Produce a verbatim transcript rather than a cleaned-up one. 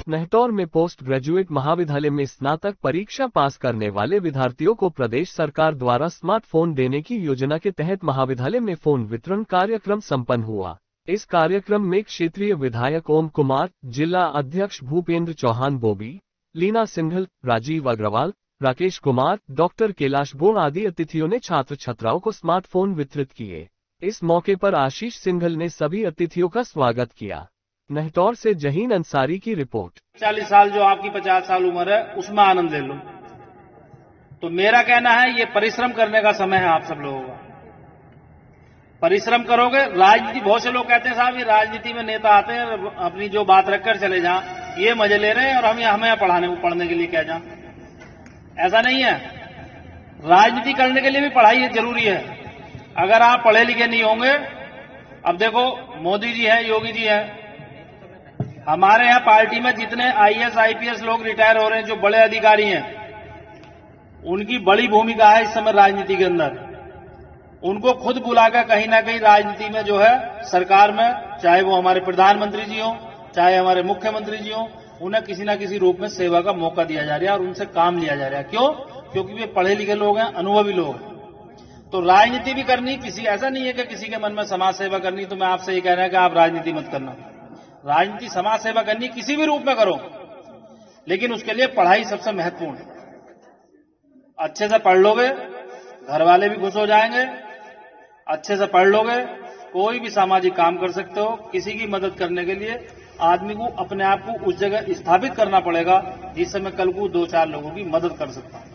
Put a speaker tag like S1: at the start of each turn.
S1: नहटौर में post graduate महाविद्यालय में स्नातक परीक्षा पास करने वाले विद्यार्थियों को प्रदेश सरकार द्वारा स्मार्टफोन देने की योजना के तहत महाविद्यालय में फोन वितरण कार्यक्रम संपन्न हुआ। इस कार्यक्रम में क्षेत्रीय विधायक ओम कुमार, जिला अध्यक्ष भूपेंद्र चौहान बोबी, लीना सिंघल, राजीव अग्रवाल, राकेश कुमार, डॉक्टर कैलाश बोन आदि अतिथियों ने छात्र छात्राओं को स्मार्टफोन वितरित किए। इस मौके पर आशीष सिंघल ने सभी अतिथियों का स्वागत किया। नहटौर से जहीन अंसारी की रिपोर्ट।
S2: चालीस साल जो आपकी पचास साल उम्र है उसमें आनंद ले लो। तो मेरा कहना है ये परिश्रम करने का समय है आप सब लोगों का। परिश्रम करोगे। राजनीति, बहुत से लोग कहते हैं साहब ये राजनीति में नेता आते हैं अपनी जो बात रखकर चले जाएं, ये मजे ले रहे हैं और हम हमें यहाँ पढ़ाने पढ़ने के लिए कह जाएं। ऐसा नहीं है। राजनीति करने के लिए भी पढ़ाई जरूरी है। अगर आप पढ़े लिखे नहीं होंगे, अब देखो मोदी जी है, योगी जी है, हमारे यहाँ पार्टी में जितने आईएएस आईपीएस लोग रिटायर हो रहे हैं, जो बड़े अधिकारी हैं, उनकी बड़ी भूमिका है इस समय राजनीति के अंदर। उनको खुद बुलाकर कहीं ना कहीं राजनीति में जो है सरकार में, चाहे वो हमारे प्रधानमंत्री जी हो, चाहे हमारे मुख्यमंत्री जी हो, उन्हें किसी न किसी रूप में सेवा का मौका दिया जा रहा है और उनसे काम लिया जा रहा है। क्यों? क्योंकि वे पढ़े लिखे लोग हैं, अनुभवी लोग हैं। तो राजनीति भी करनी, किसी ऐसा नहीं है कि किसी के मन में समाज सेवा करनी तो मैं आपसे ये कह रहा है कि आप राजनीति मत करना। राजनीति समाज सेवा करनी किसी भी रूप में करो, लेकिन उसके लिए पढ़ाई सबसे महत्वपूर्ण है। अच्छे से पढ़ लोगे, घर वाले भी खुश हो जाएंगे। अच्छे से पढ़ लोगे, कोई भी सामाजिक काम कर सकते हो। किसी की मदद करने के लिए आदमी को अपने आप को उस जगह स्थापित करना पड़ेगा जिस समय कल को दो चार लोगों की मदद कर सकता है।